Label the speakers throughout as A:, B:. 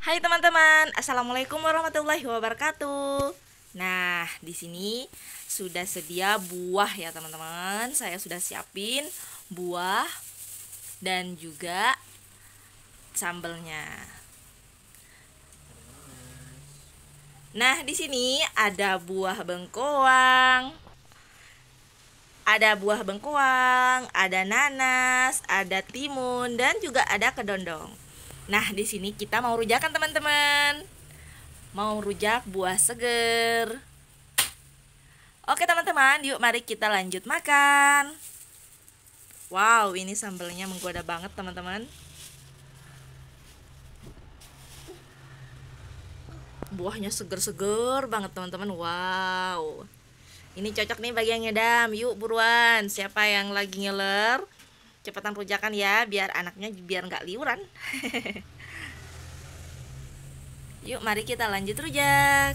A: Hai teman-teman, assalamualaikum warahmatullahi wabarakatuh. Nah, di sini sudah sedia buah ya teman-teman. Saya sudah siapin buah dan juga sambelnya. Nah, di sini ada buah bengkoang, ada nanas, ada timun, dan juga ada kedondong. Nah, di sini kita mau rujakan teman-teman. Mau rujak buah seger. Oke teman-teman, yuk mari kita lanjut makan. Wow, ini sambelnya menggoda banget teman-teman. Buahnya seger-seger banget teman-teman. Wow. Ini cocok nih bagi yang ngedam. Yuk buruan, siapa yang lagi ngeler, cepetan rujakan ya, biar anaknya biar nggak liuran. Yuk mari kita lanjut rujak.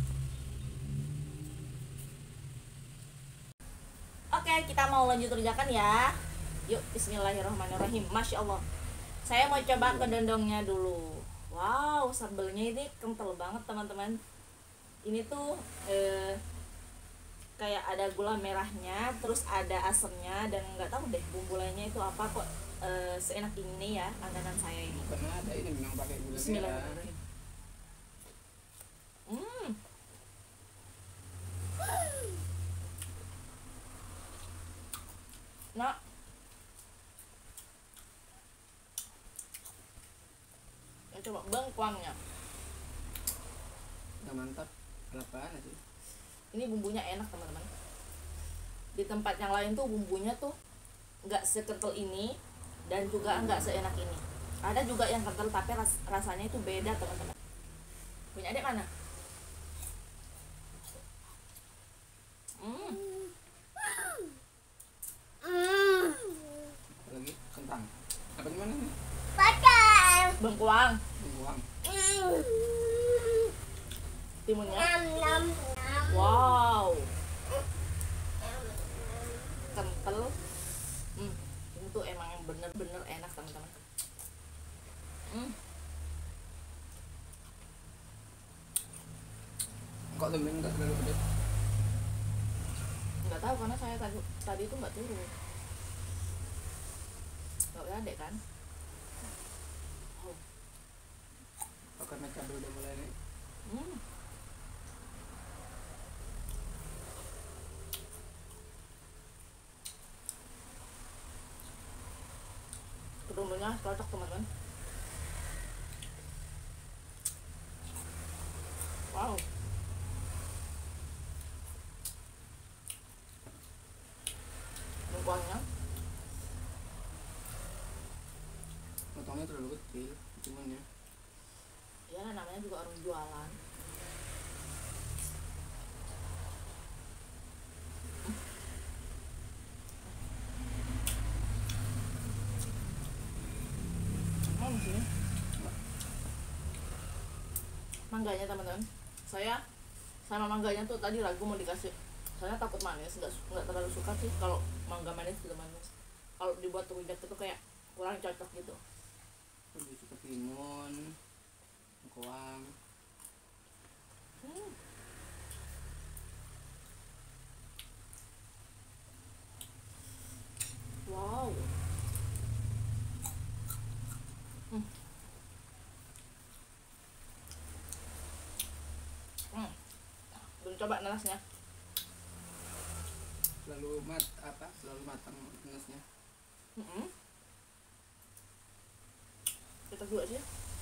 A: Oke, kita mau lanjut rujakan ya. Yuk, bismillahirrahmanirrahim. Masya Allah. Saya mau coba kedondongnya dulu. Wow, sambelnya ini kental banget teman-teman. Ini tuh kayak ada gula merahnya, terus ada asemnya, dan nggak tahu deh bumbu lainnya itu apa kok seenak ini ya langganan saya ini.
B: Karena ada ini memang pakai gula merah.
A: Bismillahirrahmanirrahim. Nah, ya coba bengkuangnya.
B: Udah mantap. Apaan aja.
A: Ini bumbunya enak teman-teman. Di tempat yang lain tuh bumbunya tuh nggak sekental ini dan juga nggak seenak ini. Ada juga yang kental tapi rasanya itu beda teman-teman. Punya adik mana?
B: Apalagi kentang. Apa gimana nih?
A: Bengkuang.
B: Buang.
A: Timunnya. Wow. Kental. Ini tuh emang yang bener-bener enak teman-teman.
B: Kok temen nggak terlalu pedas?
A: Nggak tahu karena saya tadi itu nggak turun. Nggak ada kan?
B: Oh, karena cabai udah mulai nih.
A: Kedondongnya cocok teman-teman. Wow. Bengkuangnya
B: Potongnya terlalu kecil. Cuman ya.
A: ya namanya juga orang jualan. Sini mangganya teman-teman, saya sama mangganya tuh tadi ragu mau dikasih, soalnya takut manis, nggak terlalu suka sih kalau mangga manis gitu manis. Kalau dibuat rujak itu kayak kurang cocok gitu.
B: Lebih suka timun, bengkoang.
A: Wow. Belum coba nanasnya.
B: Selalu matang nanasnya.
A: Kita juga sih.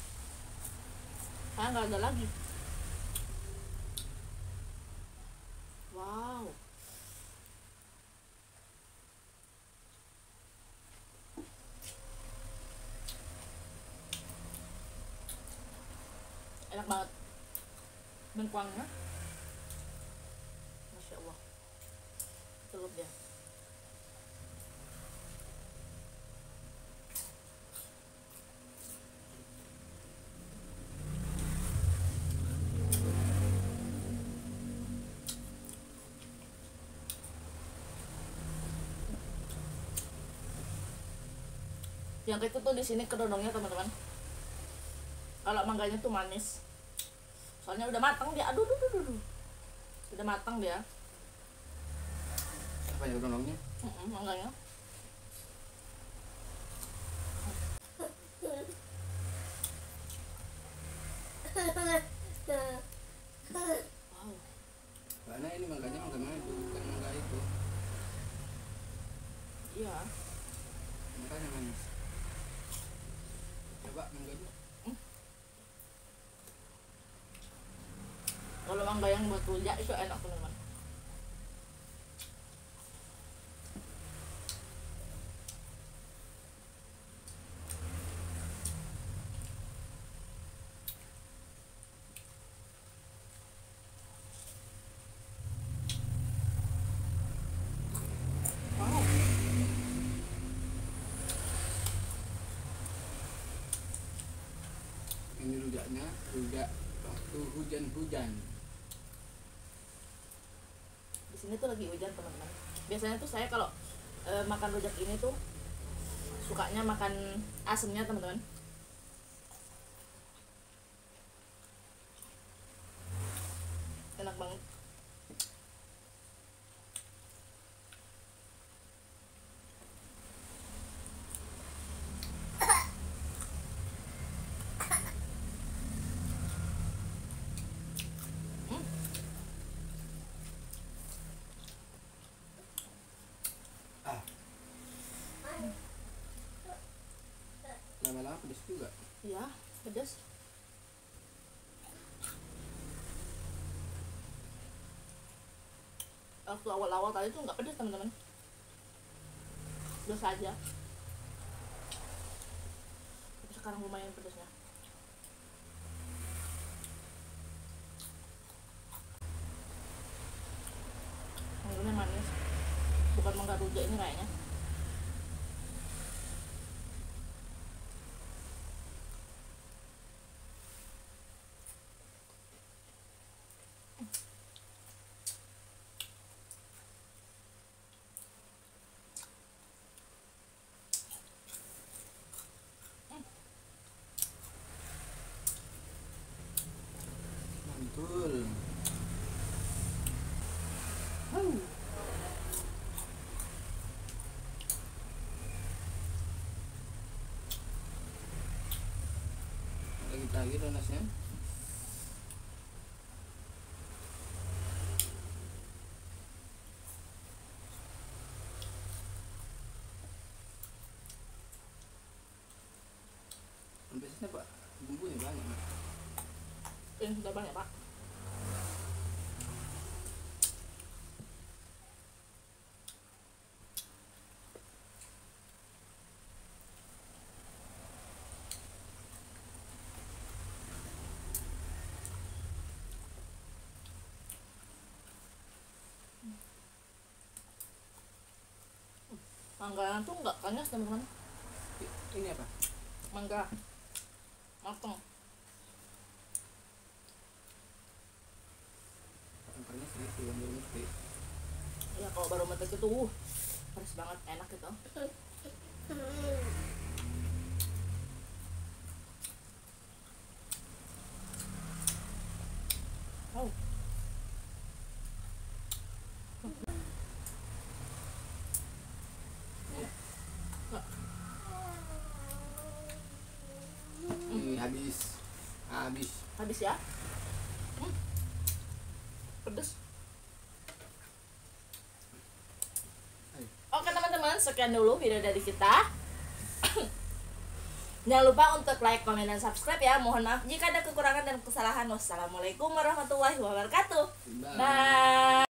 A: Saya nggak ada lagi. Wow. Enak banget. Bengkuangnya. Masya Allah. Celup dia. Yang itu tuh di sini kedondongnya teman-teman. Kalau mangganya tuh manis. Soalnya udah matang dia. Aduh, udah matang dia.
B: Apa ya dondongnya?
A: Mangganya. Wow.
B: Karena ini mangganya mangga madu, bukan mangga itu.
A: Iya.
B: Makanya manis. Coba mangganya.
A: Kalau mangga yang buat rujak itu enak teman-teman. Wow.
B: Ini rujaknya, rujak waktu hujan-hujan.
A: Di sini tuh lagi hujan teman-teman. Biasanya tuh saya kalau makan rujak ini tuh sukanya makan asemnya teman-teman. Enak banget.
B: Ah, lama-lama pedes juga.
A: Iya, pedas. Waktu awal-awal tadi tuh nggak pedas teman-teman. Biasa aja. Tapi sekarang lumayan pedasnya. Mangganya manis. Bukan mangga rujak ini kayaknya.
B: Mantul. Lagi donasnya. Biasanya Pak, bumbunya banyak Pak.
A: Ini sudah banyak pak. Mangganya tuh nggak panas teman-teman.
B: Ini apa?
A: Mangga matang.
B: Angkanya segitu yang belum mesti.
A: Ya kalau baru meletak itu pedas banget, enak gitu. Wow.
B: Ini habis.
A: Habis ya. Pedas.
B: Ayo.
A: Oke teman-teman, sekian dulu video dari kita. Jangan lupa untuk like, komen, dan subscribe ya. Mohon maaf jika ada kekurangan dan kesalahan. Wassalamualaikum warahmatullahi wabarakatuh.
B: Bye.
A: Bye.